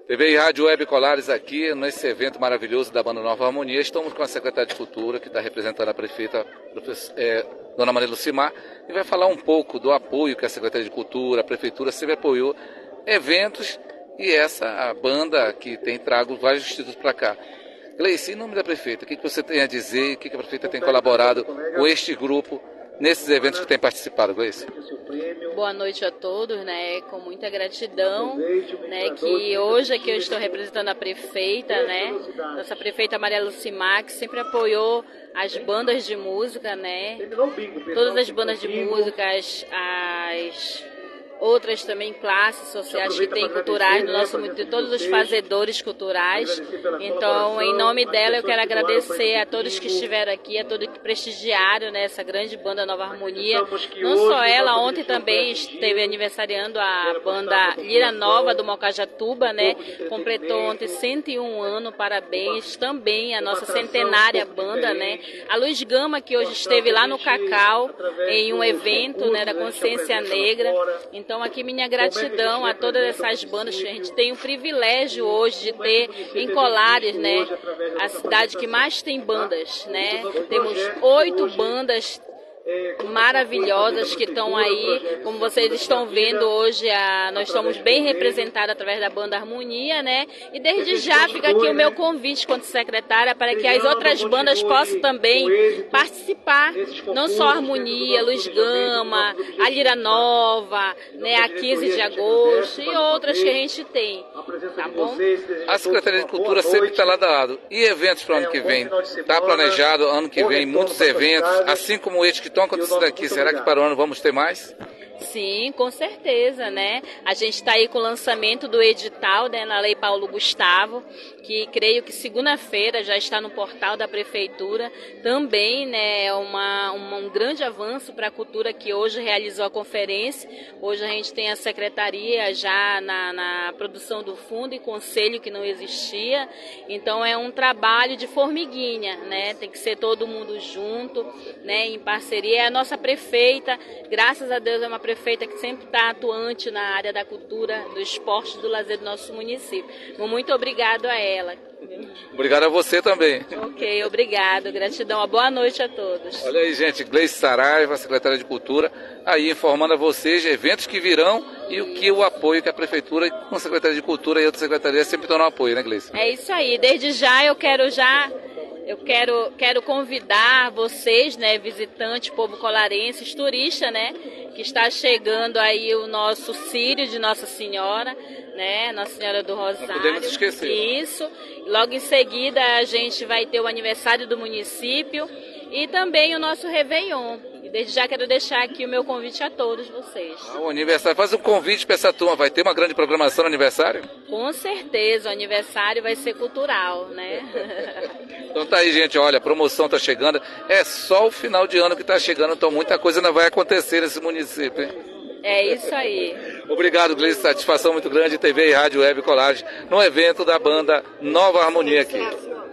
TV e Rádio Web Colares aqui nesse evento maravilhoso da Banda Nova Harmonia. Estamos com a secretária de Cultura, que está representando a prefeita, Dona Maria Lucimar, e vai falar um pouco do apoio que a Secretaria de Cultura, a Prefeitura sempre apoiou eventos, e a banda que tem trago vários títulos para cá. Gleice, em nome da prefeita, o que você tem a dizer, o que a prefeita tem colaborado com este grupo nesses eventos que tem participado, Gleice? Boa noite a todos, né? Com muita gratidão, né? Que hoje aqui eu estou representando a prefeita, né? Nossa prefeita Maria Lucimar, que sempre apoiou as bandas de música, né? Todas as bandas de música, as outras também classes sociais que tem culturais no nosso mundo, todos os fazedores culturais. Então, em nome dela, eu quero agradecer a todos que estiveram aqui, a todos que prestigiaram, né, essa grande banda Nova Harmonia. Não só ela, ontem também esteve aniversariando a banda Lira Nova do Mocajatuba, né? Completou ontem 101 anos, parabéns. Também a nossa centenária banda, né? A Luz Gama, que hoje esteve lá no Cacau, em um evento, né, da Consciência Negra. Então, aqui minha gratidão a todas essas bandas que a gente tem o privilégio hoje de ter em Colares, né, a cidade que mais tem bandas, né? Temos 8 bandas maravilhosas que estão aí, como vocês estão vendo hoje, nós estamos bem representados através da Banda Harmonia, né? E desde já fica aqui o meu convite quanto secretária para que as outras bandas possam também participar, não só a Harmonia, Luz Gama, a Lira Nova, né? A 15 de agosto e outras que a gente tem, tá bom? A Secretaria de Cultura sempre está lado a lado. E eventos para o ano que vem? Está planejado ano que vem muitos eventos, assim como este que estão acontecendo aqui. Será que para o ano vamos ter mais? Sim, com certeza, né? A gente está aí com o lançamento do edital, né, na Lei Paulo Gustavo, que creio que segunda-feira já está no portal da Prefeitura. Também, né, é um grande avanço para a cultura que hoje realizou a conferência. Hoje a gente tem a secretaria já na produção do fundo e conselho que não existia. Então é um trabalho de formiguinha, né? Tem que ser todo mundo junto, né, em parceria. A nossa prefeita, graças a Deus, é uma prefeita que sempre está atuante na área da cultura, do esporte e do lazer do nosso município. Muito obrigado a ela. Obrigado a você também. Ok, obrigado. Gratidão. Uma boa noite a todos. Olha aí, gente, Gleice Saraiva, secretária de Cultura, aí informando a vocês de eventos que virão e o apoio que a Prefeitura, com a Secretaria de Cultura e outras secretarias sempre dão no apoio, né, Gleice? É isso aí. Desde já eu quero convidar vocês, né, visitantes, povo colarenses, turistas, né, que está chegando aí o nosso Círio de Nossa Senhora, né, Nossa Senhora do Rosário. Não podemos esquecer. Isso. Logo em seguida a gente vai ter o aniversário do município e também o nosso Réveillon. E desde já quero deixar aqui o meu convite a todos vocês. O aniversário, faz um convite para essa turma, vai ter uma grande programação no aniversário? Com certeza, o aniversário vai ser cultural, né? Então tá aí, gente, olha, a promoção tá chegando, é só o final de ano que tá chegando, então muita coisa ainda vai acontecer nesse município, hein? É isso aí. Obrigado, Gleice, satisfação muito grande, TV e Rádio Web Colares, no evento da banda Nova Harmonia aqui.